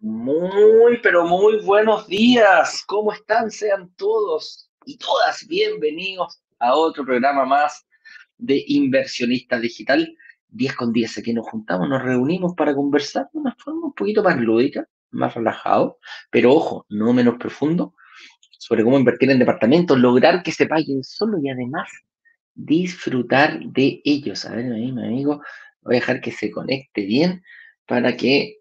Muy, pero muy buenos días. ¿Cómo están? Sean todos y todas bienvenidos a otro programa más de Inversionista Digital 10 con 10. Aquí nos juntamos, nos reunimos para conversar de una forma un poquito más lúdica, más relajado, pero ojo, no menos profundo, sobre cómo invertir en departamentos, lograr que se paguen solo y además disfrutar de ellos. A ver, mi amigo, voy a dejar que se conecte bien para que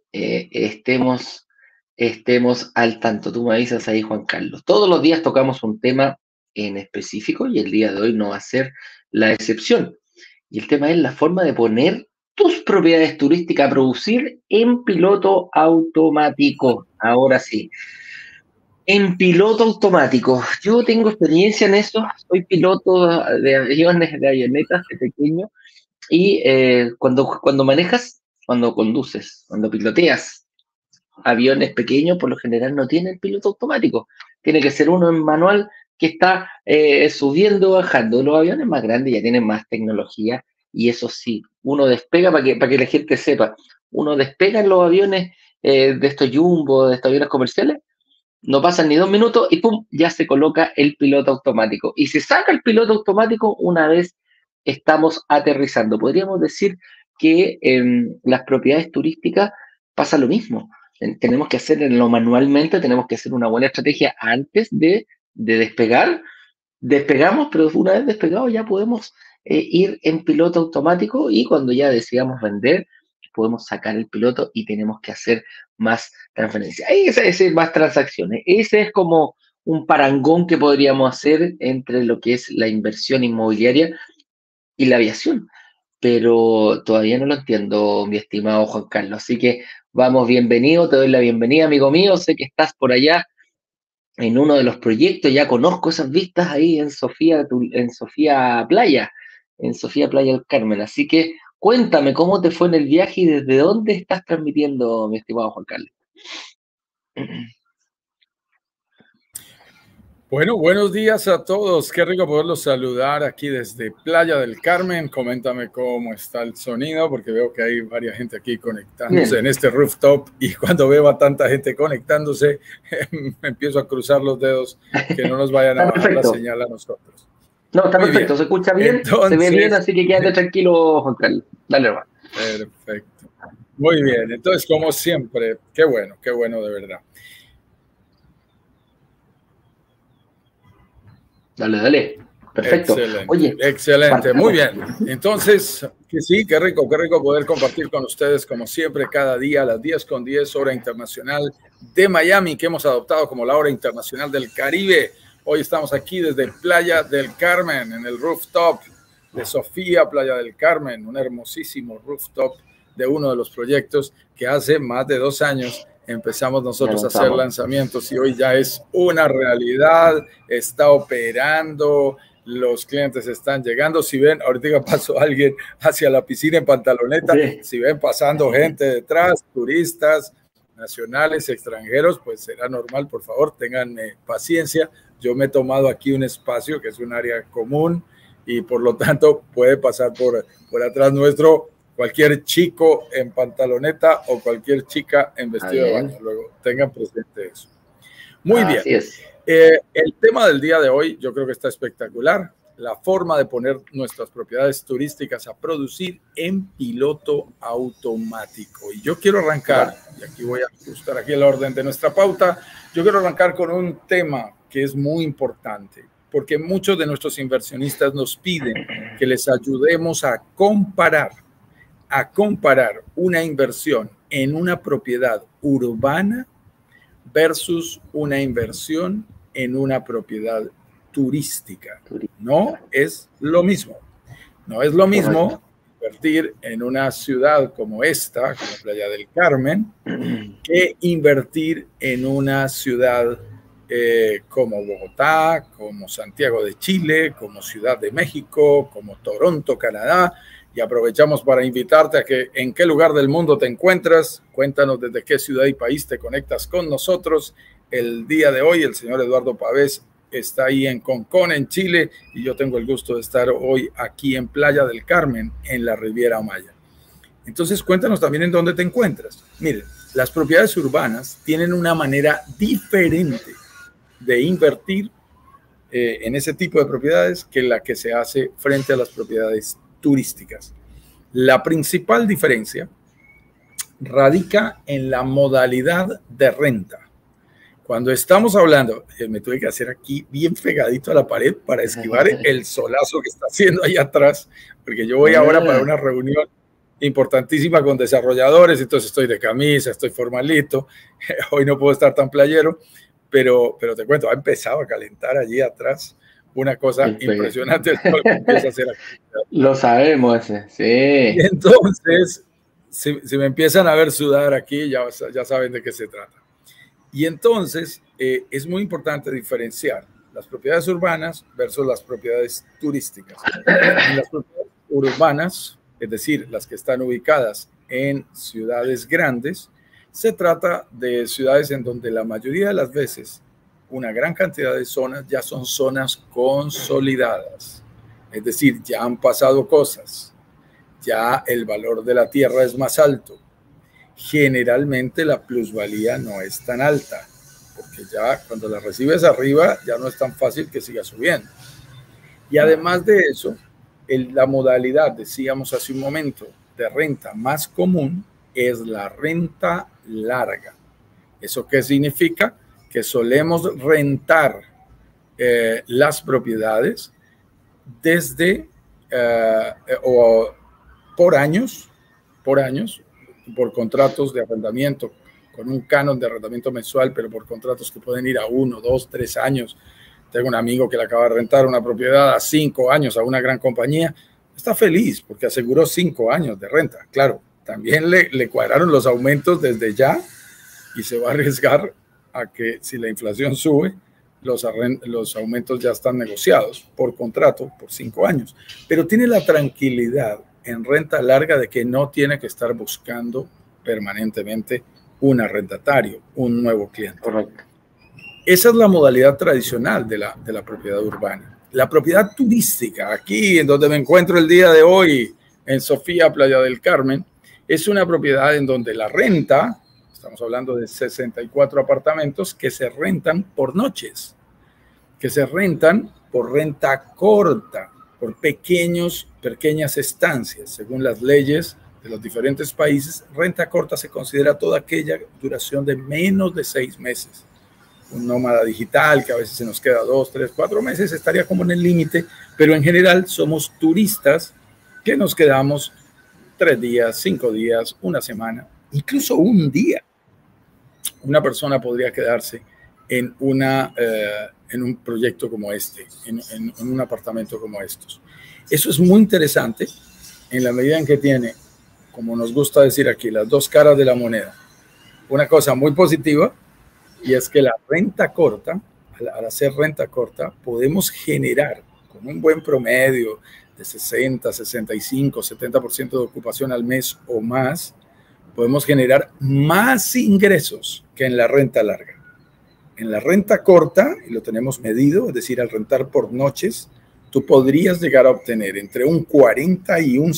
estemos al tanto. Tú me avisas ahí, Juan Carlos. Todos los días tocamos un tema en específico y el día de hoy no va a ser la excepción. Y el tema es la forma de poner tus propiedades turísticas a producir en piloto automático. Ahora sí. En piloto automático. Yo tengo experiencia en eso. Soy piloto de aviones, de avionetas de pequeño. Y cuando manejas, cuando conduces, cuando piloteas aviones pequeños, por lo general no tienen piloto automático. Tiene que ser uno en manual que está subiendo, bajando. Los aviones más grandes ya tienen más tecnología. Y eso sí, uno despega, para que la gente sepa, uno despega en los aviones de estos jumbo, de estos aviones comerciales. No pasan ni 2 minutos y ¡pum! Ya se coloca el piloto automático. Y se saca el piloto automático una vez estamos aterrizando. Podríamos decir que en las propiedades turísticas pasa lo mismo. Tenemos que hacerlo manualmente, tenemos que hacer una buena estrategia antes de despegar. Despegamos, pero una vez despegado ya podemos ir en piloto automático y cuando ya decidamos vender, podemos sacar el piloto y tenemos que hacer más transferencias. Ese es más transacciones. Ese es como un parangón que podríamos hacer entre lo que es la inversión inmobiliaria y la aviación. Pero todavía no lo entiendo, mi estimado Juan Carlos. Así que vamos, bienvenido, te doy la bienvenida, amigo mío. Sé que estás por allá en uno de los proyectos, ya conozco esas vistas ahí en Sofía Playa, en Sofía Playa del Carmen. Así que cuéntame cómo te fue en el viaje y desde dónde estás transmitiendo, mi estimado Juan Carlos. Bueno, buenos días a todos. Qué rico poderlos saludar aquí desde Playa del Carmen. Coméntame cómo está el sonido, porque veo que hay varias gente aquí conectándose en este rooftop y cuando veo a tanta gente conectándose, me empiezo a cruzar los dedos que no nos vayan a bajar la señal a nosotros. No, está perfecto, bien. Se escucha bien, entonces, se ve bien, así que quédate tranquilo, Juan Carlos. Dale, hermano. Perfecto. Muy bien, entonces como siempre, qué bueno de verdad. Dale. Perfecto. Excelente. Oye, excelente. Muy bien. Entonces, que sí, qué rico poder compartir con ustedes, como siempre, cada día a las 10 con 10, hora internacional de Miami, que hemos adoptado como la hora internacional del Caribe. Hoy estamos aquí desde Playa del Carmen, en el rooftop de Sofía, Playa del Carmen, un hermosísimo rooftop de uno de los proyectos que hace más de 2 años empezamos nosotros a hacer lanzamientos y hoy ya es una realidad, está operando, los clientes están llegando. Si ven, ahorita pasó alguien hacia la piscina en pantaloneta, sí. Si ven pasando gente detrás, turistas nacionales, extranjeros, pues será normal, por favor, tengan paciencia. Yo me he tomado aquí un espacio que es un área común y por lo tanto puede pasar por atrás nuestro cualquier chico en pantaloneta o cualquier chica en vestido de baño. Luego tengan presente eso. Muy bien. El tema del día de hoy yo creo que está espectacular. La forma de poner nuestras propiedades turísticas a producir en piloto automático. Y yo quiero arrancar, y aquí voy a ajustar aquí el orden de nuestra pauta, yo quiero arrancar con un tema que es muy importante, porque muchos de nuestros inversionistas nos piden que les ayudemos a comparar una inversión en una propiedad urbana versus una inversión en una propiedad turística. No es lo mismo. No es lo mismo invertir en una ciudad como esta, como Playa del Carmen, que invertir en una ciudad como Bogotá, como Santiago de Chile, como Ciudad de México, como Toronto, Canadá. Y aprovechamos para invitarte a que en qué lugar del mundo te encuentras. Cuéntanos desde qué ciudad y país te conectas con nosotros. El día de hoy el señor Eduardo Pavés está ahí en Concón, en Chile, y yo tengo el gusto de estar hoy aquí en Playa del Carmen, en la Riviera Maya. Entonces cuéntanos también en dónde te encuentras. Miren, las propiedades urbanas tienen una manera diferente de invertir en ese tipo de propiedades que la que se hace frente a las propiedades turísticas. La principal diferencia radica en la modalidad de renta. Cuando estamos hablando, me tuve que hacer aquí bien pegadito a la pared para esquivar el solazo que está haciendo ahí atrás, porque yo voy ahora para una reunión importantísima con desarrolladores, entonces estoy de camisa, estoy formalito, hoy no puedo estar tan playero, pero te cuento, ha empezado a calentar allí atrás una cosa impresionante. Empieza a hacer lo sabemos ese, sí. Y entonces, si me empiezan a ver sudar aquí, ya saben de qué se trata. Y entonces es muy importante diferenciar las propiedades urbanas versus las propiedades turísticas. En las propiedades urbanas, es decir, las que están ubicadas en ciudades grandes, se trata de ciudades en donde la mayoría de las veces una gran cantidad de zonas ya son zonas consolidadas. Es decir, ya han pasado cosas, ya el valor de la tierra es más alto. Generalmente la plusvalía no es tan alta, porque ya cuando la recibes arriba ya no es tan fácil que siga subiendo. Y además de eso, la modalidad, decíamos hace un momento, de renta más común es la renta larga. ¿Eso qué significa? Que solemos rentar las propiedades desde o por años, por contratos de arrendamiento, con un canon de arrendamiento mensual, pero por contratos que pueden ir a 1, 2, 3 años. Tengo un amigo que le acaba de rentar una propiedad a 5 años a una gran compañía. Está feliz porque aseguró 5 años de renta. Claro, también le cuadraron los aumentos desde ya y se va a arriesgar a que si la inflación sube, los aumentos ya están negociados por contrato por 5 años. Pero tiene la tranquilidad en renta larga de que no tiene que estar buscando permanentemente un arrendatario, un nuevo cliente. Correcto. Esa es la modalidad tradicional de la propiedad urbana. La propiedad turística, aquí en donde me encuentro el día de hoy, en Sofía, Playa del Carmen, es una propiedad en donde la renta, estamos hablando de 64 apartamentos que se rentan por noches, que se rentan por renta corta, por pequeñas estancias. Según las leyes de los diferentes países, renta corta se considera toda aquella duración de menos de 6 meses. Un nómada digital que a veces se nos queda 2, 3, 4 meses estaría como en el límite, pero en general somos turistas que nos quedamos 3 días, 5 días, una semana, incluso un día. Una persona podría quedarse en un proyecto como este, en un apartamento como estos. Eso es muy interesante en la medida en que tiene, como nos gusta decir aquí, las dos caras de la moneda. Una cosa muy positiva, y es que la renta corta, al hacer renta corta, podemos generar con un buen promedio de 60, 65, 70% de ocupación al mes o más, podemos generar más ingresos que en la renta larga. En la renta corta, y lo tenemos medido, es decir, al rentar por noches, tú podrías llegar a obtener entre un 40 y un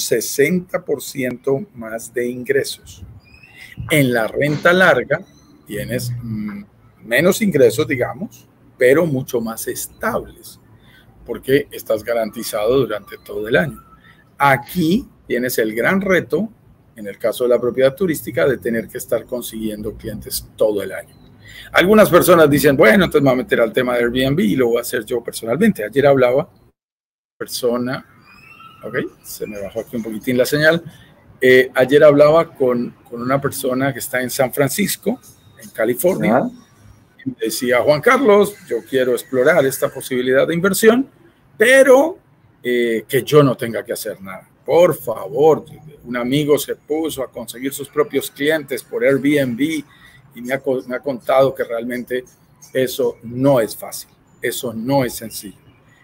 60% más de ingresos. En la renta larga tienes menos ingresos, digamos, pero mucho más estables, porque estás garantizado durante todo el año. Aquí tienes el gran reto, en el caso de la propiedad turística, de tener que estar consiguiendo clientes todo el año. Algunas personas dicen, bueno, entonces me voy a meter al tema de Airbnb y lo voy a hacer yo personalmente. Ayer hablaba persona, ok, se me bajó aquí un poquitín la señal. Ayer hablaba con una persona que está en San Francisco, en California. Y me decía, Juan Carlos, yo quiero explorar esta posibilidad de inversión, pero que yo no tenga que hacer nada. Por favor, un amigo se puso a conseguir sus propios clientes por Airbnb y me ha contado que realmente eso no es fácil, eso no es sencillo.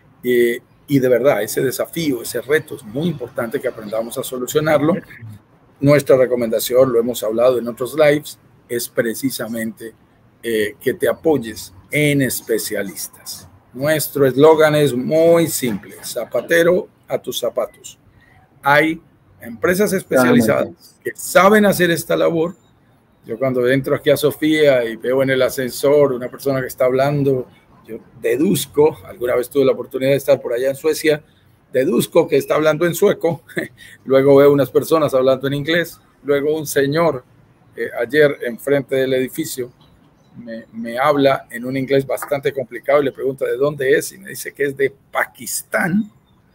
Y de verdad, ese desafío, ese reto es muy importante que aprendamos a solucionarlo. Nuestra recomendación, lo hemos hablado en otros lives, es precisamente que te apoyes en especialistas. Nuestro eslogan es muy simple, zapatero a tus zapatos. Hay empresas especializadas que saben hacer esta labor Yo cuando entro aquí a Sofía y veo en el ascensor una persona que está hablando, yo deduzco, alguna vez tuve la oportunidad de estar por allá en Suecia, deduzco que está hablando en sueco, luego veo unas personas hablando en inglés, luego un señor ayer enfrente del edificio me habla en un inglés bastante complicado y le pregunta de dónde es y me dice que es de Pakistán.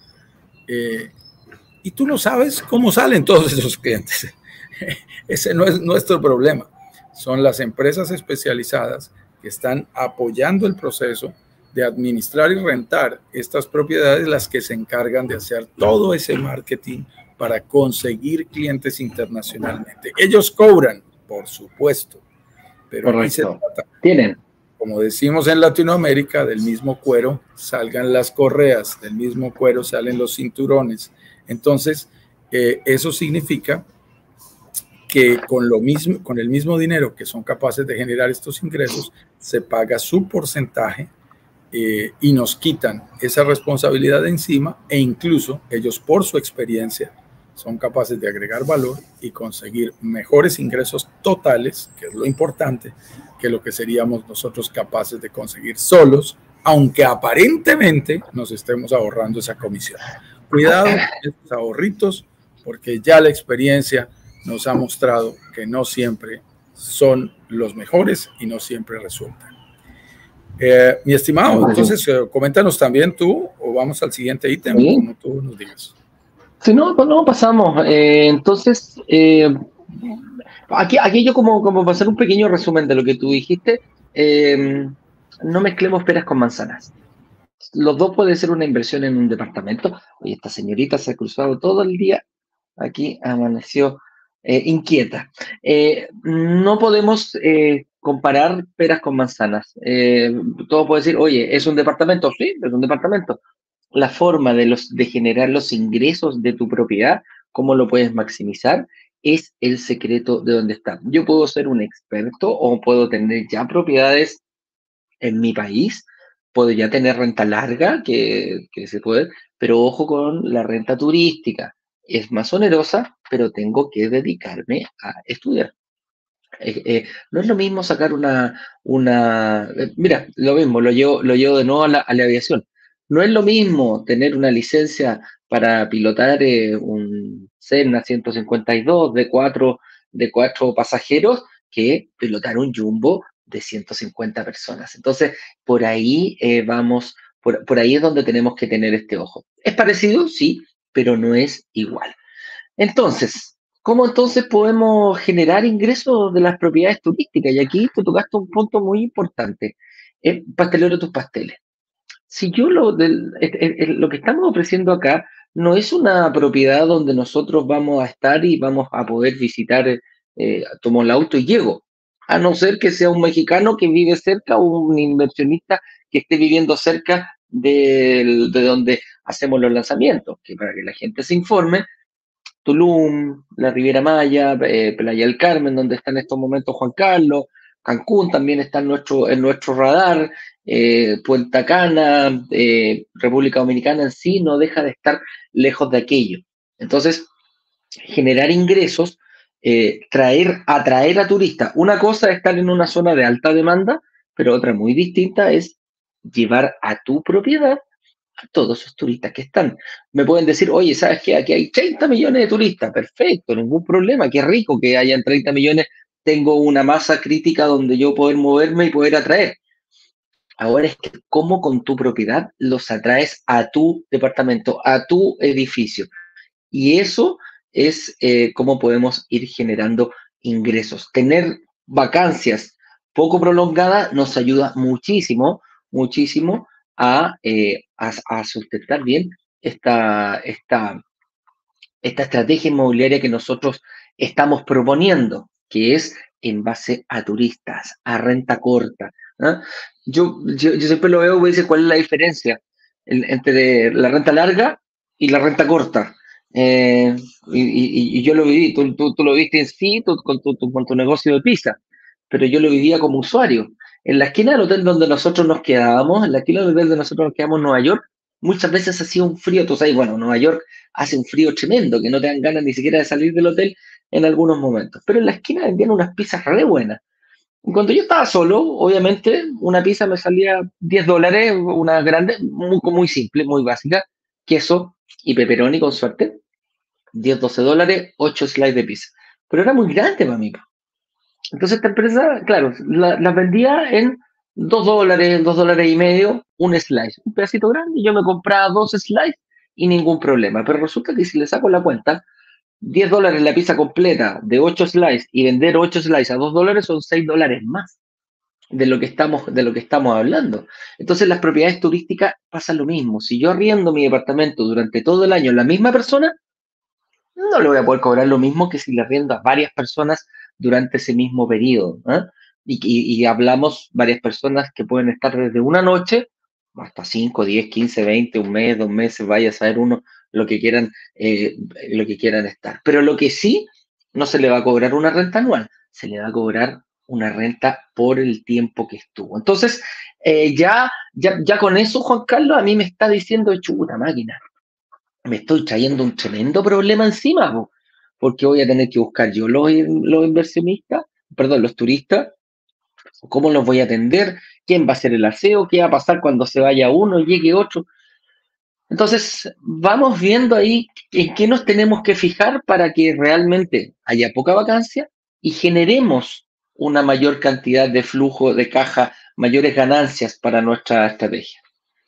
Y tú no sabes cómo salen todos esos clientes. Ese no es nuestro problema. Son las empresas especializadas que están apoyando el proceso de administrar y rentar estas propiedades, las que se encargan de hacer todo ese marketing para conseguir clientes internacionalmente. Ellos cobran, por supuesto, pero aquí se trata, tienen, como decimos en Latinoamérica, del mismo cuero salgan las correas, del mismo cuero salen los cinturones. Entonces, eso significa que con el mismo dinero que son capaces de generar estos ingresos, se paga su porcentaje y nos quitan esa responsabilidad de encima, e incluso ellos, por su experiencia, son capaces de agregar valor y conseguir mejores ingresos totales, que es lo importante, que lo que seríamos nosotros capaces de conseguir solos, aunque aparentemente nos estemos ahorrando esa comisión. Cuidado con estos ahorritos, porque ya la experiencia nos ha mostrado que no siempre son los mejores y no siempre resultan. Mi estimado, entonces coméntanos también tú, o vamos al siguiente ítem, ¿sí? Como tú nos digas. Si no, no pasamos. Entonces, aquí yo como para hacer un pequeño resumen de lo que tú dijiste, no mezclemos peras con manzanas. Los dos puede ser una inversión en un departamento. Oye, esta señorita se ha cruzado todo el día, aquí amaneció inquieta. No podemos comparar peras con manzanas. Todo puede decir, oye, ¿es un departamento? Sí, es un departamento. La forma de generar los ingresos de tu propiedad, cómo lo puedes maximizar, es el secreto de dónde está. Yo puedo ser un experto o puedo tener ya propiedades en mi país, puedo ya tener renta larga, que se puede, pero ojo con la renta turística. Es más onerosa, pero tengo que dedicarme a estudiar. No es lo mismo sacar mira, lo mismo, lo llevo de nuevo a la aviación. No es lo mismo tener una licencia para pilotar un Cessna 152 de cuatro pasajeros que pilotar un Jumbo de 150 personas. Entonces, por ahí vamos, por ahí es donde tenemos que tener este ojo. ¿Es parecido? Sí, pero no es igual. Entonces, ¿cómo entonces podemos generar ingresos de las propiedades turísticas? Y aquí te tocaste un punto muy importante. Pastelero tus pasteles. Si yo lo que estamos ofreciendo acá no es una propiedad donde nosotros vamos a estar y vamos a poder visitar, tomo el auto y llego, a no ser que sea un mexicano que vive cerca o un inversionista que esté viviendo cerca de donde hacemos los lanzamientos, que para que la gente se informe, Tulum, la Riviera Maya, Playa del Carmen, donde está en estos momentos Juan Carlos, Cancún también está en nuestro radar, Punta Cana, República Dominicana en sí no deja de estar lejos de aquello. Entonces, generar ingresos, atraer a turistas. Una cosa es estar en una zona de alta demanda, pero otra muy distinta es llevar a tu propiedad a todos esos turistas que están. Me pueden decir, oye, ¿sabes qué? Aquí hay 30 millones de turistas. Perfecto, ningún problema. Qué rico que hayan 30 millones. Tengo una masa crítica donde yo poder moverme y poder atraer. Ahora es que cómo con tu propiedad los atraes a tu departamento, a tu edificio. Y eso es cómo podemos ir generando ingresos. Tener vacancias poco prolongadas nos ayuda muchísimo, muchísimo a sustentar bien esta estrategia inmobiliaria que nosotros estamos proponiendo, que es en base a turistas, a renta corta. ¿No? Yo siempre lo veo y dice, ¿cuál es la diferencia entre la renta larga y la renta corta? Y yo lo viví, tú lo viste en sí con tu negocio de pizza, pero yo lo vivía como usuario. En la esquina del hotel donde nosotros nos quedábamos, en la esquina del hotel donde nosotros nos quedamos en Nueva York, muchas veces hacía un frío, tú sabes, bueno, Nueva York hace un frío tremendo, que no te dan ganas ni siquiera de salir del hotel, en algunos momentos. Pero en la esquina vendían unas pizzas re buenas. Y cuando yo estaba solo, obviamente, una pizza me salía $10, una grande, muy simple, muy básica, queso y pepperoni con suerte, 10, $12, 8 slices de pizza. Pero era muy grande para mí. Entonces esta empresa, claro, las vendía en $2, $2.50, un slice, un pedacito grande, y yo me compraba 2 slices y ningún problema. Pero resulta que si le saco la cuenta, $10 la pizza completa de 8 slices y vender 8 slices a $2 son $6 más de lo que estamos hablando. Entonces las propiedades turísticas pasan lo mismo. Si yo arriendo mi departamento durante todo el año a la misma persona, no le voy a poder cobrar lo mismo que si le arriendo a varias personas durante ese mismo periodo. ¿Eh? Y hablamos varias personas que pueden estar desde una noche hasta 5, 10, 15, 20, un mes, 2 meses, vaya a saber uno lo que quieran estar. Pero lo que sí, no se le va a cobrar una renta anual, se le va a cobrar una renta por el tiempo que estuvo. Entonces, ya con eso, Juan Carlos, a mí me está diciendo, chuta máquina, me estoy trayendo un tremendo problema encima, porque voy a tener que buscar yo los inversionistas, perdón, los turistas, cómo los voy a atender, quién va a hacer el aseo, qué va a pasar cuando se vaya uno y llegue otro. Entonces, vamos viendo ahí en qué nos tenemos que fijar para que realmente haya poca vacancia y generemos una mayor cantidad de flujo de caja, mayores ganancias para nuestra estrategia.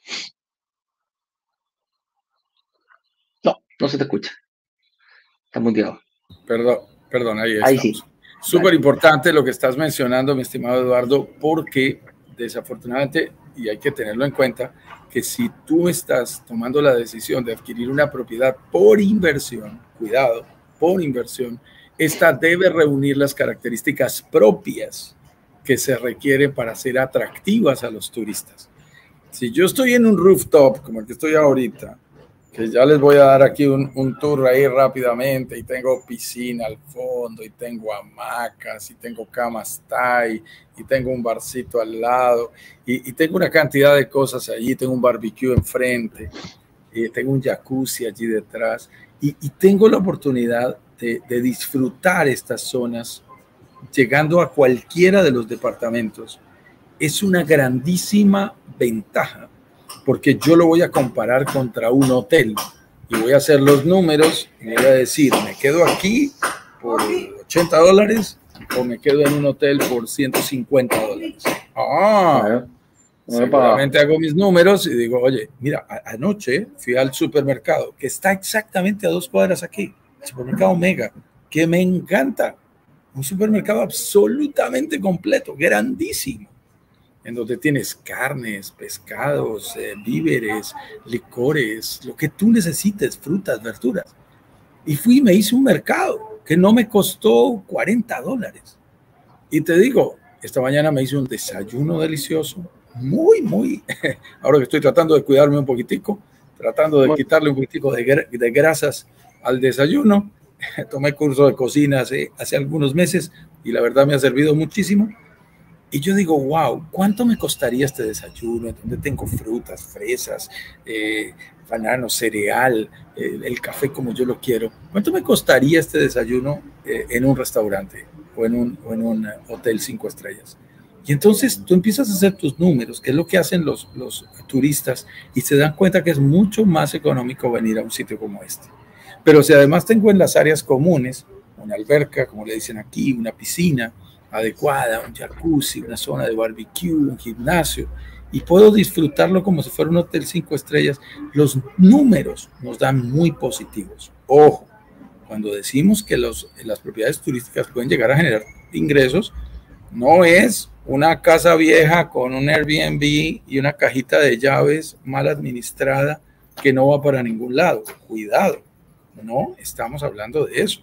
No se te escucha. Está muteado. Perdón, ahí Ahí estamos. sí. Súper importante lo que estás mencionando, mi estimado Eduardo, porque desafortunadamente, y hay que tenerlo en cuenta, que si tú estás tomando la decisión de adquirir una propiedad por inversión, cuidado, por inversión, esta debe reunir las características propias que se requieren para ser atractivas a los turistas. Si yo estoy en un rooftop, como el que estoy ahorita, que ya les voy a dar aquí un tour ahí rápidamente, y tengo piscina al fondo, y tengo hamacas, y tengo camas Thai, y tengo un barcito al lado, y tengo una cantidad de cosas allí, tengo un barbecue enfrente, tengo un jacuzzi allí detrás, y tengo la oportunidad de disfrutar estas zonas llegando a cualquiera de los departamentos. Es una grandísima ventaja, porque yo lo voy a comparar contra un hotel y voy a hacer los números y voy a decir, ¿me quedo aquí por $80 o me quedo en un hotel por $150? Seguramente hago mis números y digo, oye, mira, anoche fui al supermercado que está exactamente a 2 cuadras aquí, el supermercado Mega, que me encanta, un supermercado absolutamente completo, grandísimo, en donde tienes carnes, pescados, víveres, licores, lo que tú necesites, frutas, verduras. Y fui y me hice un mercado que no me costó $40. Y te digo, esta mañana me hice un desayuno delicioso, muy, ahora que estoy tratando de cuidarme un poquitico, tratando de quitarle un poquitico de grasas al desayuno. Tomé curso de cocina hace algunos meses y la verdad me ha servido muchísimo. Y yo digo, wow, ¿cuánto me costaría este desayuno? Donde tengo frutas, fresas, bananos, cereal, el café como yo lo quiero. ¿Cuánto me costaría este desayuno en un restaurante o en un hotel 5 estrellas? Y entonces tú empiezas a hacer tus números, que es lo que hacen los turistas, y se dan cuenta que es mucho más económico venir a un sitio como este. Pero si además tengo en las áreas comunes una alberca, como le dicen aquí, una piscina adecuada, un jacuzzi, una zona de barbecue, un gimnasio, y puedo disfrutarlo como si fuera un hotel 5 estrellas, los números nos dan muy positivos. Ojo, cuando decimos que las propiedades turísticas pueden llegar a generar ingresos, no es una casa vieja con un Airbnb y una cajita de llaves mal administrada que no va para ningún lado. Cuidado, no estamos hablando de eso.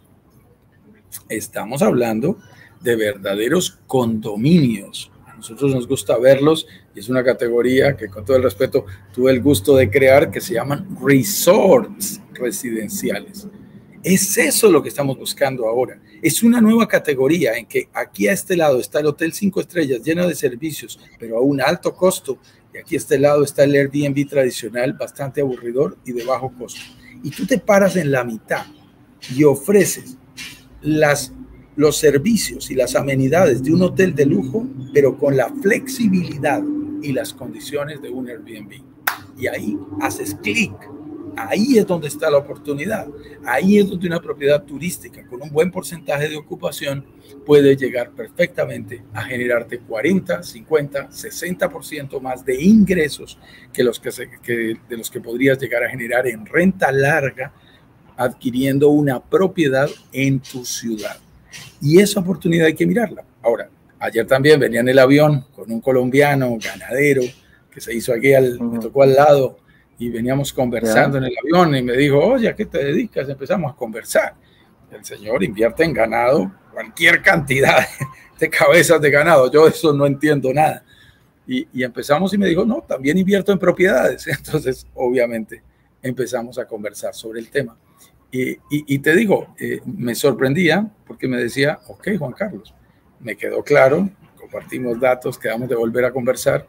Estamos hablando de verdaderos condominios. A nosotros nos gusta verlos y es una categoría que, con todo el respeto, tuve el gusto de crear, que se llaman resorts residenciales. Es eso lo que estamos buscando ahora. Es una nueva categoría en que aquí a este lado está el Hotel 5 estrellas lleno de servicios, pero a un alto costo, y aquí a este lado está el Airbnb tradicional, bastante aburridor y de bajo costo. Y tú te paras en la mitad y ofreces los servicios y las amenidades de un hotel de lujo, pero con la flexibilidad y las condiciones de un Airbnb. Y ahí haces clic. Ahí es donde está la oportunidad. Ahí es donde una propiedad turística con un buen porcentaje de ocupación puede llegar perfectamente a generarte 40, 50, 60% más de ingresos de los que podrías llegar a generar en renta larga adquiriendo una propiedad en tu ciudad. Y esa oportunidad hay que mirarla. Ahora, ayer también venía en el avión con un colombiano ganadero que se hizo aquí, me tocó al lado, y veníamos conversando en el avión y me dijo, oye, ¿a qué te dedicas? Empezamos a conversar. El señor invierte en ganado cualquier cantidad de cabezas de ganado. Yo de eso no entiendo nada. Y empezamos y me dijo, no, también invierto en propiedades. Entonces, obviamente, empezamos a conversar sobre el tema. Y te digo, me sorprendía porque me decía, ok, Juan Carlos, me quedó claro, compartimos datos, quedamos de volver a conversar,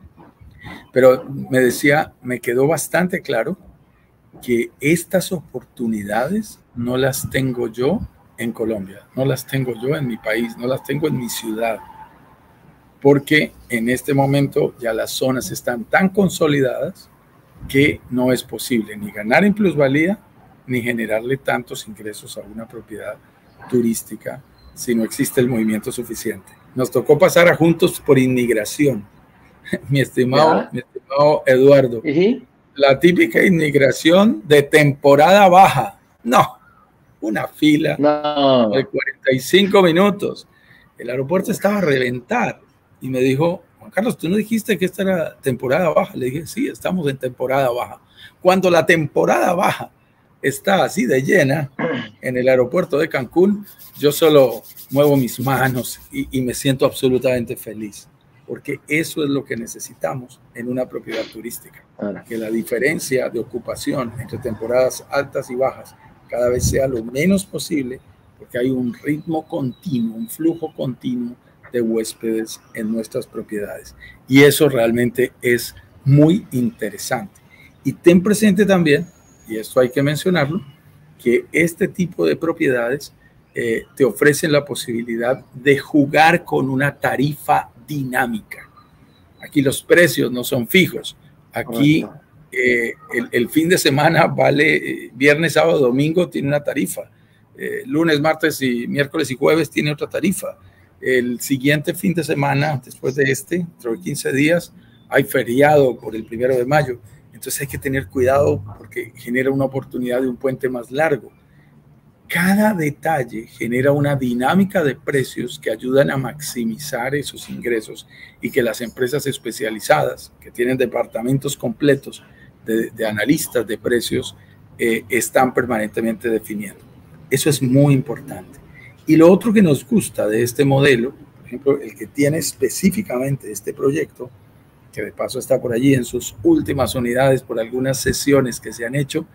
pero me decía, me quedó bastante claro que estas oportunidades no las tengo yo en Colombia, no las tengo yo en mi país, no las tengo en mi ciudad, porque en este momento ya las zonas están tan consolidadas que no es posible ni ganar en plusvalía, ni generarle tantos ingresos a una propiedad turística si no existe el movimiento suficiente. Nos tocó pasar a Juntos por Inmigración, mi estimado Eduardo. La típica inmigración de temporada baja. No, una fila de 45 minutos. El aeropuerto estaba a reventar y me dijo, Juan Carlos, ¿tú no dijiste que esta era temporada baja? Le dije, sí, estamos en temporada baja. Cuando la temporada baja está así de llena en el aeropuerto de Cancún, yo solo muevo mis manos y me siento absolutamente feliz, porque eso es lo que necesitamos en una propiedad turística, que la diferencia de ocupación entre temporadas altas y bajas cada vez sea lo menos posible, porque hay un ritmo continuo, un flujo continuo de huéspedes en nuestras propiedades. Y eso realmente es muy interesante. Y ten presente también, y esto hay que mencionarlo, que este tipo de propiedades te ofrecen la posibilidad de jugar con una tarifa dinámica. Aquí los precios no son fijos. Aquí el fin de semana vale, viernes, sábado, domingo tiene una tarifa. Lunes, martes y miércoles y jueves tiene otra tarifa. El siguiente fin de semana, después de dentro de 15 días, hay feriado por el 1 de mayo. Entonces hay que tener cuidado porque genera una oportunidad de un puente más largo. Cada detalle genera una dinámica de precios que ayudan a maximizar esos ingresos y que las empresas especializadas, que tienen departamentos completos de analistas de precios, están permanentemente definiendo. Eso es muy importante. Y lo otro que nos gusta de este modelo, por ejemplo, el que tiene específicamente este proyecto, que de paso está por allí en sus últimas unidades por algunas sesiones que se han hecho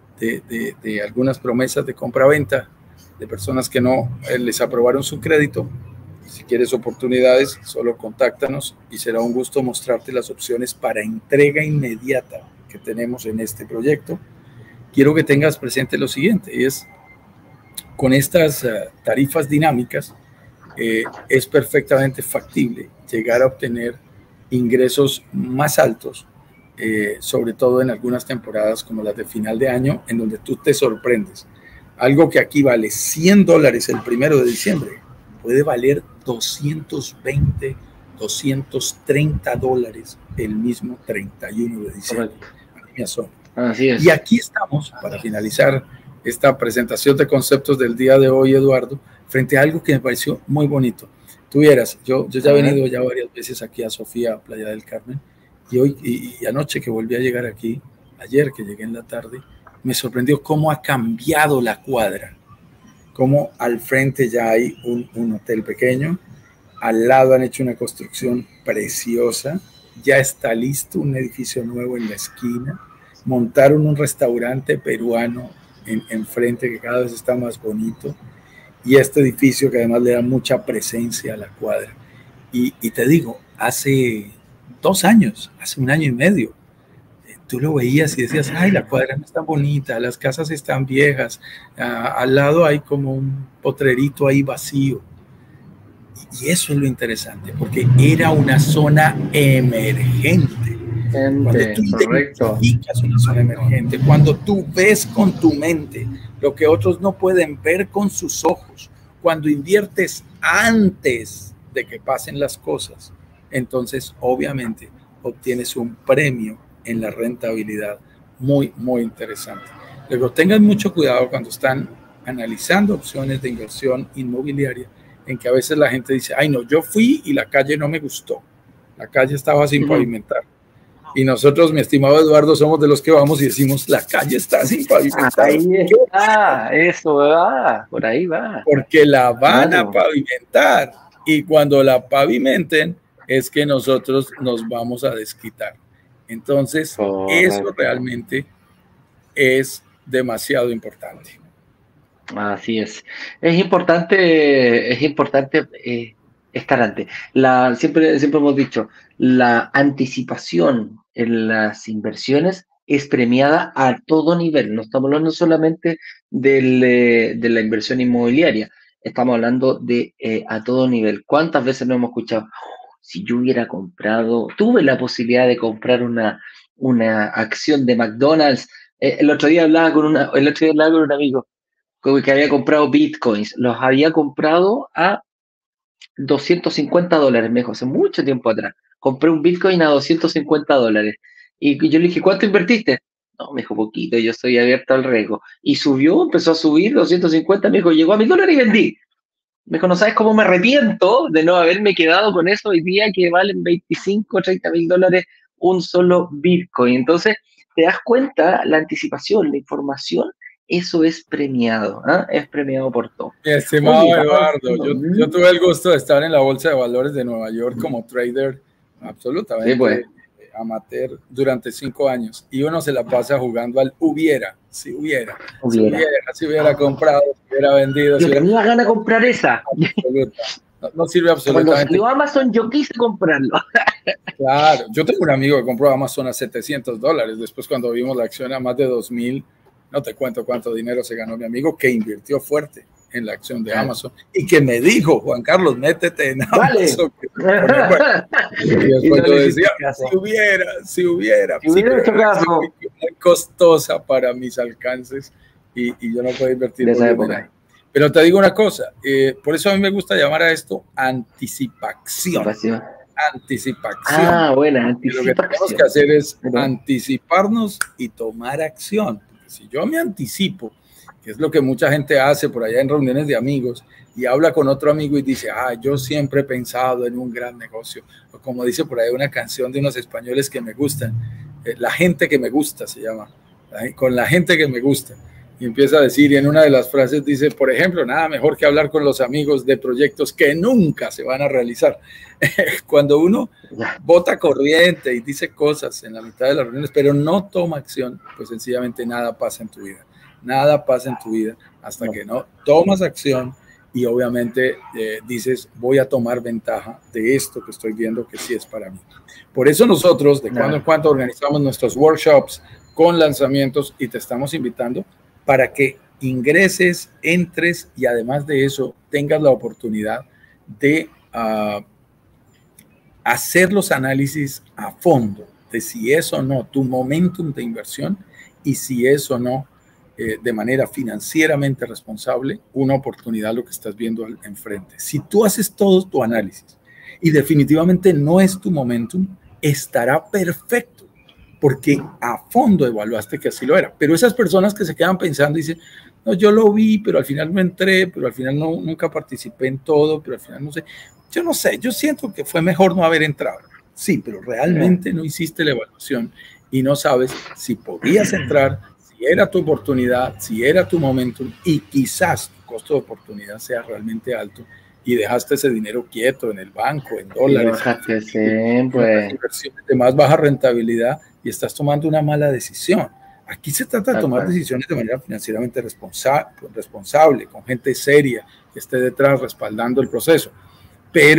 de algunas promesas de compra-venta de personas que no les aprobaron su crédito. Si quieres oportunidades, solo contáctanos y será un gusto mostrarte las opciones para entrega inmediata que tenemos en este proyecto. Quiero que tengas presente lo siguiente, es con estas tarifas dinámicas es perfectamente factible llegar a obtener ingresos más altos, sobre todo en algunas temporadas como las de final de año, en donde tú te sorprendes. Algo que aquí vale $100 el 1 de diciembre, puede valer $220, $230 el mismo 31 de diciembre. Así es. Y aquí estamos, para finalizar esta presentación de conceptos del día de hoy, Eduardo, frente a algo que me pareció muy bonito. Tuvieras, yo ya he venido ya varias veces aquí a Sofía, Playa del Carmen, y hoy y anoche que volví a llegar aquí, ayer que llegué en la tarde, me sorprendió cómo ha cambiado la cuadra, cómo al frente ya hay un hotel pequeño, al lado han hecho una construcción preciosa, ya está listo un edificio nuevo en la esquina, montaron un restaurante peruano en frente que cada vez está más bonito, y este edificio que además le da mucha presencia a la cuadra. Y te digo, hace 2 años, hace 1 año y medio, tú lo veías y decías, ay, la cuadra no está bonita, las casas están viejas, al lado hay como un potrerito ahí vacío. Y eso es lo interesante, porque era una zona emergente. Cuando tú identificas una zona emergente, cuando tú ves con tu mente lo que otros no pueden ver con sus ojos, cuando inviertes antes de que pasen las cosas, entonces obviamente obtienes un premio en la rentabilidad muy, muy interesante. Luego tengan mucho cuidado cuando están analizando opciones de inversión inmobiliaria, en que a veces la gente dice, ay no, yo fui y la calle no me gustó, la calle estaba sin pavimentar. Y nosotros, mi estimado Eduardo, somos de los que vamos y decimos, la calle está sin pavimentar. Ahí está, eso va, por ahí va. Porque la van a pavimentar, y cuando la pavimenten es que nosotros nos vamos a desquitar. Entonces, eso realmente es demasiado importante. Así es. Es importante estar antes. Siempre hemos dicho, la anticipación en las inversiones es premiada a todo nivel. No estamos hablando solamente de la inversión inmobiliaria, estamos hablando de a todo nivel. ¿Cuántas veces no hemos escuchado? Si yo hubiera tuve la posibilidad de comprar una acción de McDonald's. El otro día hablaba con un amigo que había comprado bitcoins, los había comprado a $250, me dijo, hace mucho tiempo atrás. Compré un bitcoin a $250. Y yo le dije, ¿cuánto invertiste? No, me dijo, poquito, yo estoy abierto al riesgo. Y subió, empezó a subir, 250, me dijo, llegó a $1.000 y vendí. Me dijo, no sabes cómo me arrepiento de no haberme quedado con eso hoy día que valen 25, $30.000 un solo bitcoin. Entonces, te das cuenta, la anticipación, la información, eso es premiado, es premiado por todo. Mi estimado Eduardo, yo tuve el gusto de estar en la Bolsa de Valores de Nueva York como trader absolutamente amateur durante 5 años, y uno se la pasa jugando al si hubiera comprado, si hubiera vendido. Yo tenía ganas de comprar esa. No sirve absolutamente. Cuando salió Amazon, yo quise comprarlo. Claro, yo tengo un amigo que compró Amazon a $700. Después, cuando vimos la acción a más de 2,000, no te cuento cuánto dinero se ganó mi amigo, que invirtió fuerte en la acción de Amazon y que me dijo, Juan Carlos, métete en Amazon. Y después yo decía, si hubiera hecho caso. Muy costosa para mis alcances, y yo no puedo invertir. Pero te digo una cosa, por eso a mí me gusta llamar a esto anticipación. Anticipación. Buena, anticipación. Lo que tenemos que hacer es anticiparnos y tomar acción. Si yo me anticipo, que es lo que mucha gente hace por allá en reuniones de amigos, y habla con otro amigo y dice, yo siempre he pensado en un gran negocio, o como dice por ahí una canción de unos españoles que me gustan, la gente que me gusta se llama, con la gente que me gusta, y empieza a decir, y en una de las frases dice, por ejemplo, nada mejor que hablar con los amigos de proyectos que nunca se van a realizar. Cuando uno bota corriente y dice cosas en la mitad de las reuniones, pero no toma acción, pues sencillamente nada pasa en tu vida. Nada pasa en tu vida hasta que no tomas acción y obviamente dices, voy a tomar ventaja de esto que estoy viendo que sí es para mí. Por eso nosotros de cuando en cuando organizamos nuestros workshops con lanzamientos, y te estamos invitando para que ingreses, entres, y además de eso tengas la oportunidad de hacer los análisis a fondo de si es o no tu momentum de inversión, y si es o no de manera financieramente responsable una oportunidad lo que estás viendo enfrente. Si tú haces todo tu análisis y definitivamente no es tu momentum, estará perfecto, porque a fondo evaluaste que así lo era. Pero esas personas que se quedan pensando y dicen, no, yo lo vi, pero al final no entré, pero al final nunca participé en todo, pero al final no sé. Yo no sé, yo siento que fue mejor no haber entrado. Sí, pero realmente no hiciste la evaluación y no sabes si podías entrar, si era tu oportunidad, si era tu momentum, y quizás tu costo de oportunidad sea realmente alto y dejaste ese dinero quieto en el banco, en dólares, en inversiones de más baja rentabilidad, y estás tomando una mala decisión. Aquí se trata de tomar decisiones de manera financieramente responsable, con gente seria que esté detrás respaldando el proceso. Pero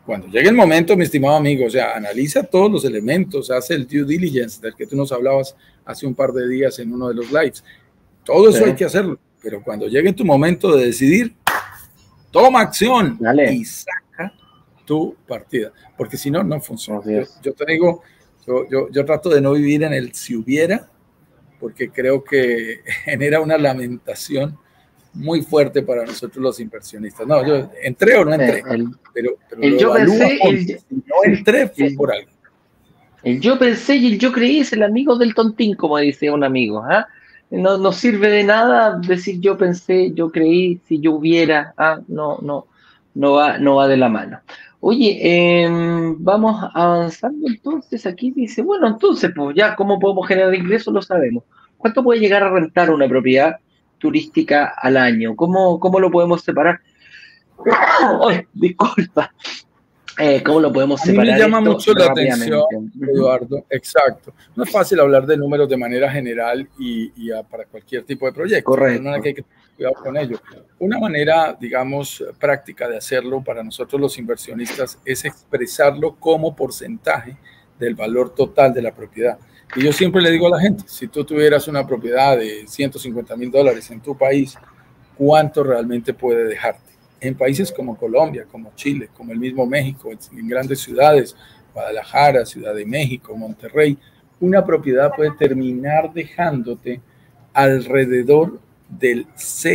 Cuando llegue el momento, mi estimado amigo, o sea, analiza todos los elementos, hace el due diligence del que tú nos hablabas hace un par de días en uno de los lives. Todo eso hay que hacerlo, pero cuando llegue tu momento de decidir, toma acción y saca tu partida, porque si no, no funciona. Yo te digo, yo trato de no vivir en el si hubiera, porque creo que genera una lamentación muy fuerte para nosotros los inversionistas. No, yo entré o no entré, pero yo pensé, si no entré fue por algo. El yo pensé y el yo creí es el amigo del tontín, como dice un amigo. ¿Ah? No sirve de nada decir yo pensé, yo creí, si yo hubiera. No va de la mano. Oye, vamos avanzando entonces. Aquí dice, bueno, entonces, pues ya cómo podemos generar ingresos lo sabemos. ¿Cuánto puede llegar a rentar una propiedad turística al año? ¿Cómo lo podemos separar? ¡Ay, disculpa! ¿Cómo lo podemos separar? A mí me llama mucho la atención, Eduardo. Exacto. No es fácil hablar de números de manera general y para cualquier tipo de proyecto. Correcto. No hay que tener cuidado con ello. Una manera, digamos, práctica de hacerlo para nosotros los inversionistas es expresarlo como porcentaje del valor total de la propiedad. Y yo siempre le digo a la gente, si tú tuvieras una propiedad de $150,000 en tu país, ¿cuánto realmente puede dejarte? En países como Colombia, como Chile, como el mismo México, en grandes ciudades, Guadalajara, Ciudad de México, Monterrey, una propiedad puede terminar dejándote alrededor del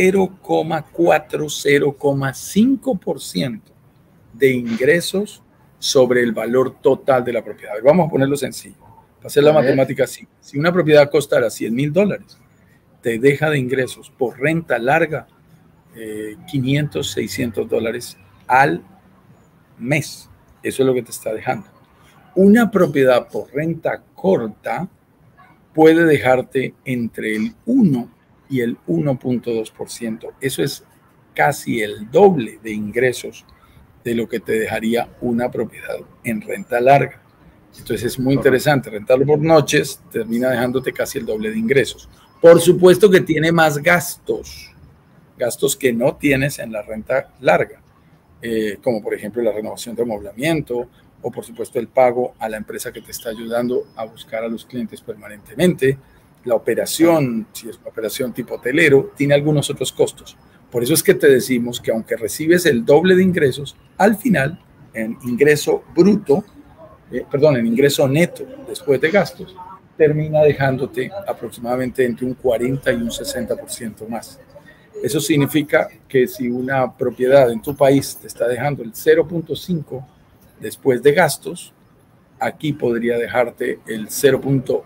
0,4-0,5% de ingresos sobre el valor total de la propiedad. Vamos a ponerlo sencillo, para hacer la matemática así. Si una propiedad costara $100,000, te deja de ingresos por renta larga $500, $600 al mes. Eso es lo que te está dejando. Una propiedad por renta corta puede dejarte entre el 1 y el 1.2%. Eso es casi el doble de ingresos de lo que te dejaría una propiedad en renta larga. Entonces es muy interesante. Rentarlo por noches termina dejándote casi el doble de ingresos. Por supuesto que tiene más gastos que no tienes en la renta larga, como por ejemplo la renovación de amoblamiento o por supuesto el pago a la empresa que te está ayudando a buscar a los clientes permanentemente. La operación, si es una operación tipo hotelero, tiene algunos otros costos. Por eso es que te decimos que aunque recibes el doble de ingresos, al final en ingreso bruto, en ingreso neto después de gastos, termina dejándote aproximadamente entre un 40 y un 60% más. Eso significa que si una propiedad en tu país te está dejando el 0.5 después de gastos, aquí podría dejarte el 0.8,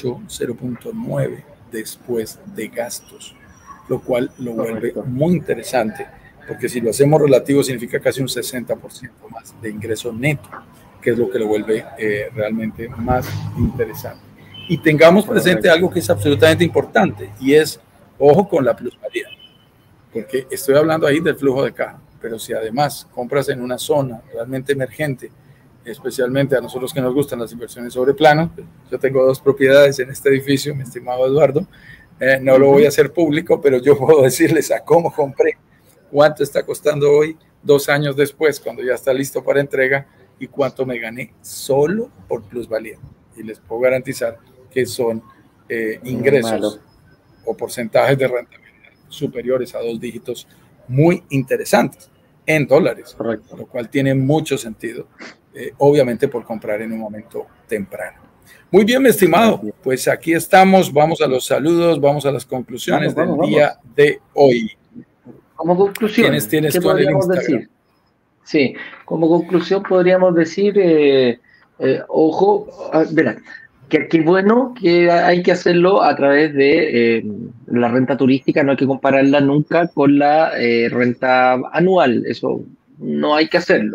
0.9 después de gastos, lo cual lo vuelve muy interesante, porque si lo hacemos relativo significa casi un 60% más de ingreso neto, que es lo que lo vuelve realmente más interesante. Y tengamos presente algo que es absolutamente importante, y es, ojo con la plusvalía. Porque estoy hablando ahí del flujo de caja, pero si además compras en una zona realmente emergente, especialmente a nosotros que nos gustan las inversiones sobre plano, yo tengo 2 propiedades en este edificio, mi estimado Eduardo, no lo voy a hacer público, pero yo puedo decirles a cómo compré, cuánto está costando hoy, 2 años después, cuando ya está listo para entrega, y cuánto me gané solo por plusvalía. Y les puedo garantizar que son ingresos o porcentajes de rentabilidad superiores a 2 dígitos muy interesantes en dólares. Correcto. Lo cual tiene mucho sentido, obviamente por comprar en un momento temprano. Muy bien, mi estimado, pues aquí estamos, vamos a los saludos, vamos a las conclusiones del día de hoy. Como conclusión, ¿Quiénes tienes ¿qué tú en el podríamos Instagram? decir? Sí, como conclusión podríamos decir, ojo, verá, que bueno que hay que hacerlo a través de la renta turística, no hay que compararla nunca con la renta anual, eso no hay que hacerlo.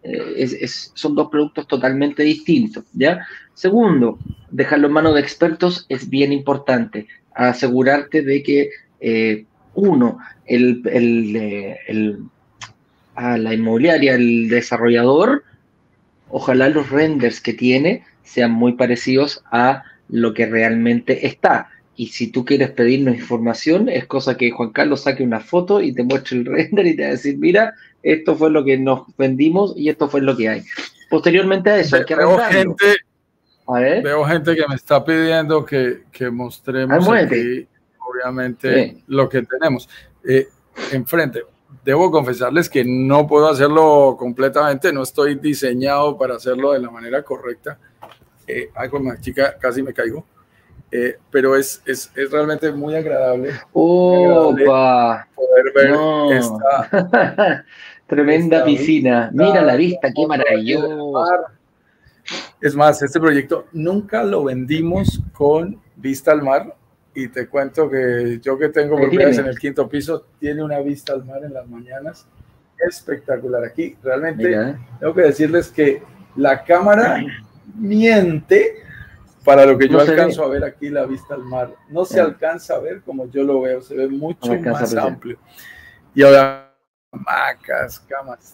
Son 2 productos totalmente distintos, ¿ya? Segundo, dejarlo en manos de expertos es bien importante, asegurarte de que a la inmobiliaria, el desarrollador, ojalá los renders que tiene sean muy parecidos a lo que realmente está Y si tú quieres pedirnos información, es cosa que Juan Carlos saque una foto y te muestre el render y te va a decir, mira, esto fue lo que nos vendimos y esto fue lo que hay. Posteriormente a eso, hay que arrendarlo. Veo gente que me está pidiendo que mostremos aquí, obviamente, lo que tenemos enfrente. Debo confesarles que no puedo hacerlo completamente, no estoy diseñado para hacerlo de la manera correcta. Ay, con la chica casi me caigo. Pero es realmente muy agradable, poder ver esta tremenda piscina. Mira la vista, qué maravilloso. Es más, este proyecto nunca lo vendimos con vista al mar, y te cuento que yo que tengo propiedades en el 5º piso, tiene una vista al mar en las mañanas espectacular. Aquí realmente tengo que decirles que la cámara miente para lo que yo alcanzo a ver aquí, la vista al mar. No se alcanza a ver como yo lo veo, se ve mucho más amplio. Y ahora, hamacas, camas,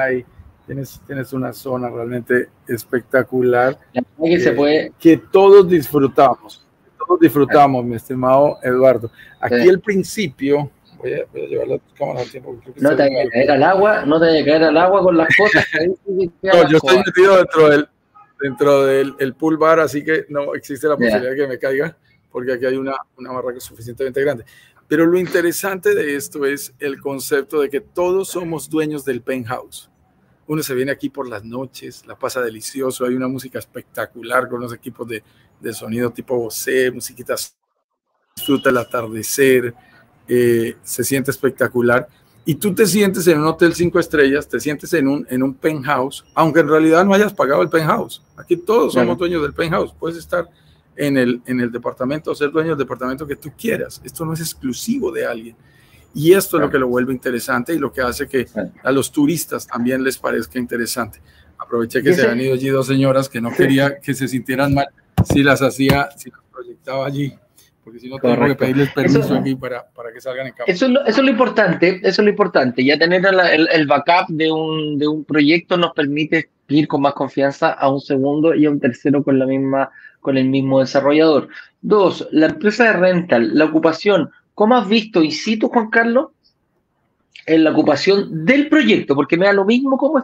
tienes una zona realmente espectacular que todos disfrutamos. Mi estimado Eduardo. Aquí el principio, voy a llevar las cámaras al tiempo. No te vayas a caer al agua, no te vayas a caer al agua con las cosas. No, yo estoy metido dentro del pool bar, así que no existe la posibilidad de que me caiga, porque aquí hay una barraca suficientemente grande. Pero lo interesante de esto es el concepto de que todos somos dueños del penthouse. Uno se viene aquí por las noches, la pasa delicioso, hay una música espectacular con unos equipos de sonido tipo Bose, musiquitas, disfruta el atardecer, se siente espectacular. Y tú te sientes en un hotel 5 estrellas, te sientes en un penthouse, aunque en realidad no hayas pagado el penthouse. Aquí todos somos dueños del penthouse. Puedes estar en el departamento o ser dueño del departamento que tú quieras. Esto no es exclusivo de alguien. Y esto es lo que lo vuelve interesante y lo que hace que a los turistas también les parezca interesante. Aproveché que se habían ido allí 2 señoras que no quería que se sintieran mal si las proyectaba allí, porque si no tengo que pedirles permiso aquí para que salgan en cámara. Eso es lo importante, ya tener el backup de un proyecto nos permite ir con más confianza a un segundo y a un tercero con el mismo desarrollador. 2, la empresa de rental, la ocupación. ¿Cómo has visto in situ, Juan Carlos, en la ocupación del proyecto? Porque me da lo mismo como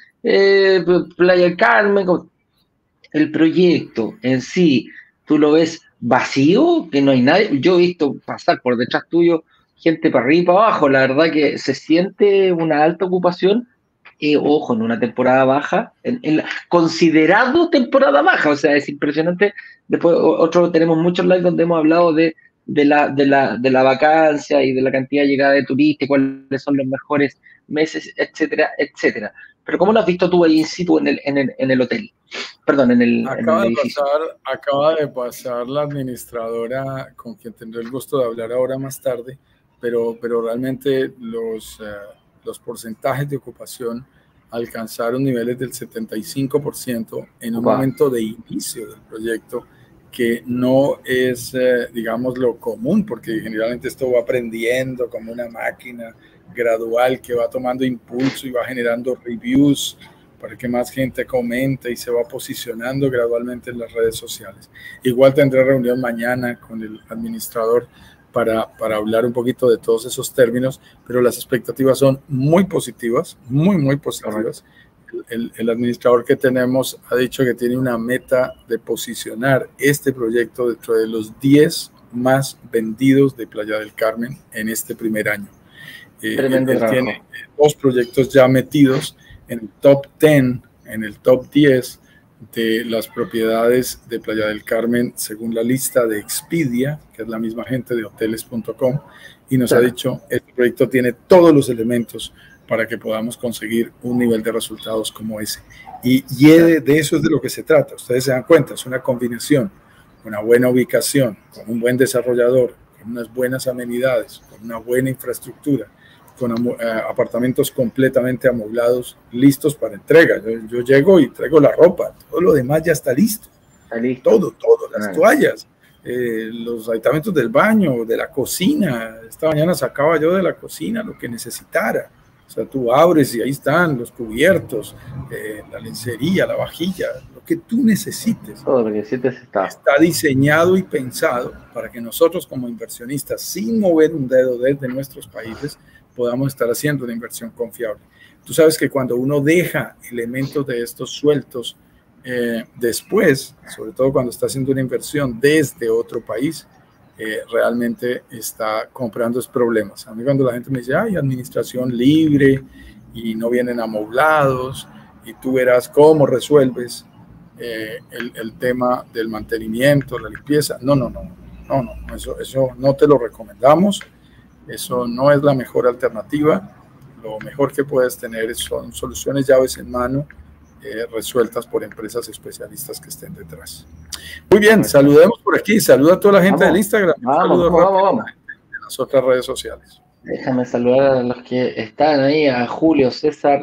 Playa del Carmen, el proyecto en sí, ¿tú lo ves vacío? Que no hay nadie. Yo he visto pasar por detrás tuyo gente para arriba y para abajo. La verdad que se siente una alta ocupación. Ojo, en una temporada baja, considerado temporada baja, o sea, es impresionante. Después, tenemos muchos lives donde hemos hablado de la vacancia y de la cantidad de llegada de turistas, cuáles son los mejores meses, etcétera, etcétera. Pero ¿cómo lo has visto tú ahí in situ en el hotel? Perdón, en el edificio. Acaba de pasar la administradora, con quien tendré el gusto de hablar ahora más tarde, pero realmente los porcentajes de ocupación alcanzaron niveles del 75% en un momento de inicio del proyecto, que no es, digamos, lo común, porque generalmente esto va aprendiendo como una máquina gradual que va tomando impulso y va generando reviews para que más gente comente y se va posicionando gradualmente en las redes sociales. Igual tendré reunión mañana con el administrador para hablar un poquito de todos esos términos, pero las expectativas son muy positivas, muy positivas. El administrador que tenemos ha dicho que tiene una meta de posicionar este proyecto dentro de los 10 más vendidos de Playa del Carmen en este primer año. Él tiene 2 proyectos ya metidos en el top 10, en el top 10 de las propiedades de Playa del Carmen según la lista de Expedia, que es la misma gente de hoteles.com, y nos ha dicho, este proyecto tiene todos los elementos para que podamos conseguir un nivel de resultados como ese. Y de eso es de lo que se trata. Ustedes se dan cuenta, es una combinación, una buena ubicación, con un buen desarrollador, con unas buenas amenidades, con una buena infraestructura, con apartamentos completamente amoblados, listos para entrega. Yo llego y traigo la ropa, todo lo demás ya está listo. Todo, las toallas, los aditamentos del baño, de la cocina. Esta mañana sacaba yo de la cocina lo que necesitara. O sea, tú abres y ahí están los cubiertos, la lencería, la vajilla, lo que tú necesites. Todo lo que necesites está diseñado y pensado para que nosotros como inversionistas, sin mover un dedo desde nuestros países, podamos estar haciendo una inversión confiable. Tú sabes que cuando uno deja elementos de estos sueltos, después, sobre todo cuando está haciendo una inversión desde otro país, realmente está comprando problemas. A mí cuando la gente me dice, hay administración libre y no vienen amoblados y tú verás cómo resuelves el tema del mantenimiento, la limpieza. No, eso no te lo recomendamos. Eso no es la mejor alternativa. Lo mejor que puedes tener son soluciones llaves en mano, resueltas por empresas especialistas que estén detrás. Muy bien, saludemos por aquí. Saluda a toda la gente del Instagram. Vamos. En las otras redes sociales. Déjame saludar a los que están ahí, a Julio César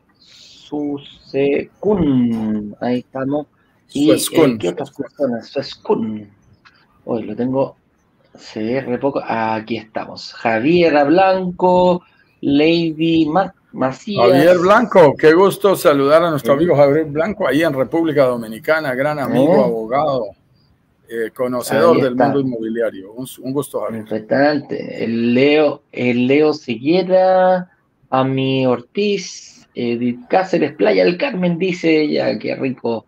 Susecún. Ahí estamos. Y ¿qué otras personas? Susecún. Hoy lo tengo, se ve re poco. Aquí estamos. Javier Blanco, Lady Macías. Javier Blanco, qué gusto saludar a nuestro amigo Javier Blanco ahí en República Dominicana, gran amigo, abogado, conocedor del mundo inmobiliario. Un gusto, Javier. Impresionante. El Leo Seguera, Ami Ortiz, Edith Cáceres, Playa del Carmen, dice ella, qué rico.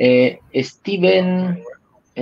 Steven,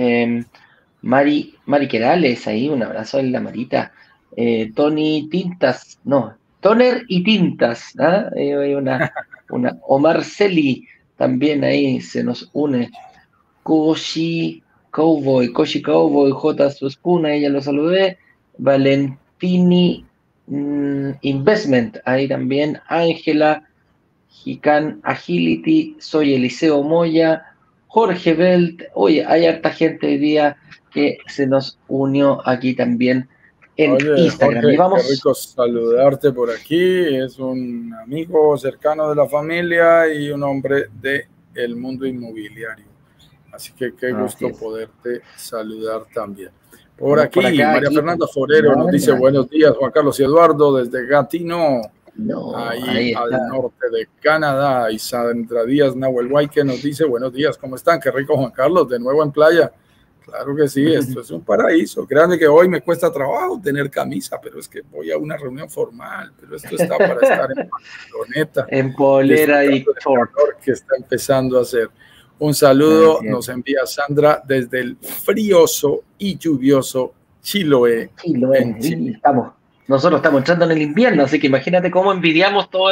Mari Querales, ahí, un abrazo en la Marita. Tony Tintas, no, Toner y Tintas, ¿ah? Hay una Omar Celi también ahí se nos une. Koshi Cowboy, J. Suspuna, ella lo saludé. Valentini Investment, ahí también. Ángela Gican Agility, soy Eliseo Moya, Jorge Belt. Oye, hay harta gente hoy día que se nos unió aquí también en Instagram. Jorge, y vamos... qué rico saludarte por aquí. Es un amigo cercano de la familia y un hombre del mundo inmobiliario. Así que qué gusto poderte saludar también. Por aquí, María Fernanda Forero nos dice buenos días, Juan Carlos y Eduardo, desde Gatineau, ahí al norte de Canadá. Y Sandra Díaz Nahuelhuayque nos dice buenos días, ¿cómo están? Qué rico, Juan Carlos, de nuevo en playa. Claro que sí, esto es un paraíso. Créanme que hoy me cuesta trabajo tener camisa, pero es que voy a una reunión formal, pero esto está para estar en pantaloneta, en polera y short, que está empezando a hacer. Un saludo nos envía Sandra desde el frioso y lluvioso Chiloé. En Chile. Nosotros estamos entrando en el invierno, así que imagínate cómo envidiamos todo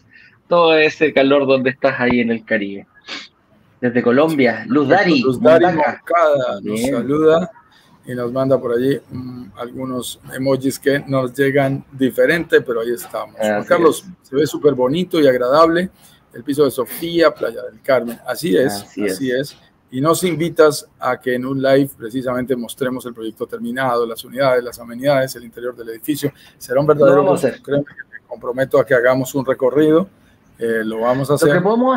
ese calor donde estás ahí en el Caribe. Desde Colombia, Luz Dari Moncada nos saluda y nos manda por allí algunos emojis que nos llegan diferente, pero ahí estamos. Juan Carlos, se ve súper bonito y agradable. El piso de Sofía, Playa del Carmen. Así es. Y nos invitas a que en un live precisamente mostremos el proyecto terminado, las unidades, las amenidades, el interior del edificio. Será un verdadero gusto. Créeme que me comprometo a que hagamos un recorrido. Lo vamos a hacer. Lo que podemos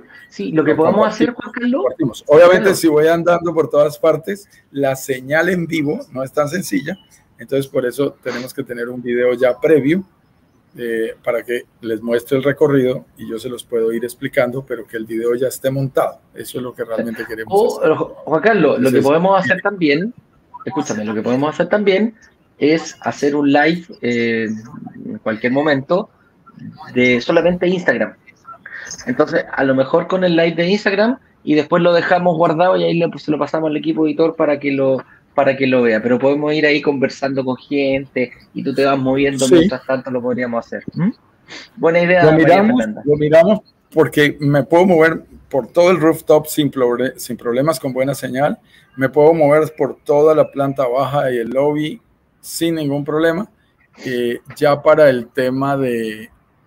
hacer, Juan Carlos. Obviamente, si voy andando por todas partes, la señal en vivo no es tan sencilla. Entonces, por eso tenemos que tener un video ya previo para que les muestre el recorrido y yo se los puedo ir explicando, pero que el video ya esté montado. Eso es lo que realmente queremos hacer. Juan Carlos, lo que podemos hacer también, escúchame, lo que podemos hacer también es hacer un live en cualquier momento de solamente Instagram. Entonces, a lo mejor con el live de Instagram y después lo dejamos guardado y ahí se lo pasamos al equipo editor para que lo vea, pero podemos ir ahí conversando con gente y tú te vas moviendo mientras tanto lo podríamos hacer. Buena idea. Lo miramos porque me puedo mover por todo el rooftop sin problemas, con buena señal. Me puedo mover por toda la planta baja y el lobby sin ningún problema. Ya para el tema de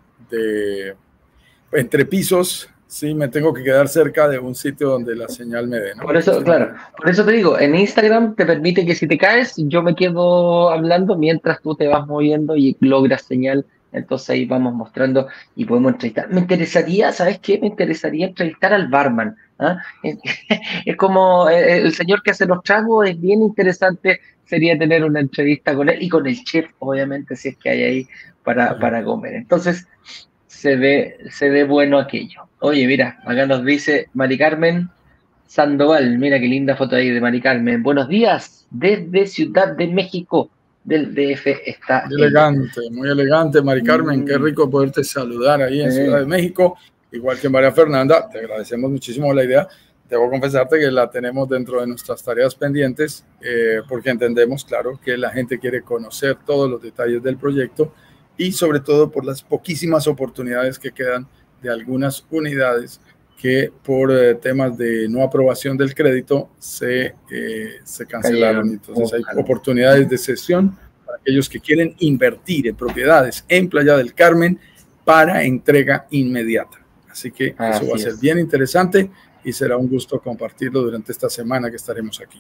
entre pisos, sí, me tengo que quedar cerca de un sitio donde la señal me dé, ¿no? Por eso te digo, en Instagram te permite que si te caes, yo me quedo hablando mientras tú te vas moviendo y logras señal Entonces ahí vamos mostrando y podemos entrevistar. Me interesaría, ¿sabes qué? Me interesaría entrevistar al barman. ¿Ah? Es como el señor que hace los tragos, es bien interesante, sería tener una entrevista con él y con el chef, obviamente, si es que hay ahí para comer. Entonces, se ve bueno aquello. Oye, mira, acá nos dice Mari Carmen Sandoval, mira qué linda foto ahí de Mari Carmen. Buenos días, desde Ciudad de México, del DF está ella. Muy elegante, Mari Carmen, qué rico poderte saludar ahí en Ciudad de México, igual que María Fernanda, te agradecemos muchísimo la idea. Debo confesarte que la tenemos dentro de nuestras tareas pendientes, porque entendemos, claro, que la gente quiere conocer todos los detalles del proyecto y sobre todo por las poquísimas oportunidades que quedan de algunas unidades que por temas de no aprobación del crédito se cancelaron. Entonces hay oportunidades de cesión para aquellos que quieren invertir en propiedades en Playa del Carmen para entrega inmediata. Así que eso va a ser bien interesante y será un gusto compartirlo durante esta semana que estaremos aquí.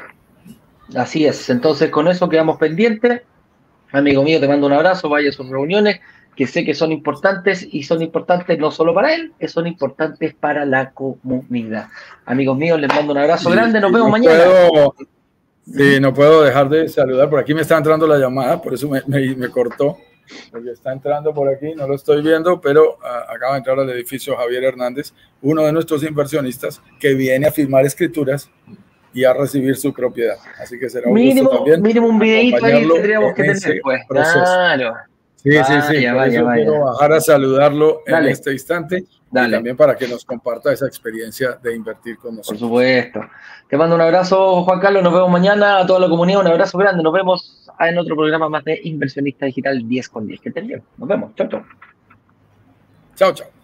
Así es. Entonces con eso quedamos pendientes. Amigo mío, te mando un abrazo, vaya a sus reuniones, que sé que son importantes y son importantes no solo para él, que son importantes para la comunidad. Amigos míos, les mando un abrazo grande, nos vemos mañana. No puedo dejar de saludar, por aquí me está entrando la llamada, por eso me cortó, porque está entrando por aquí, no lo estoy viendo, pero acaba de entrar al edificio Javier Hernández, uno de nuestros inversionistas que viene a firmar escrituras y a recibir su propiedad. Así que será un gusto también. Mínimo un videito ahí tendríamos que tener, pues. Claro. Sí. Quiero bajar a saludarlo en este instante y también para que nos comparta esa experiencia de invertir con nosotros. Por supuesto. Te mando un abrazo, Juan Carlos. Nos vemos mañana. A toda la comunidad, un abrazo grande. Nos vemos en otro programa más de Inversionista Digital 10 con 10. Que estén bien. Nos vemos. Chau, chau. Chau, chau.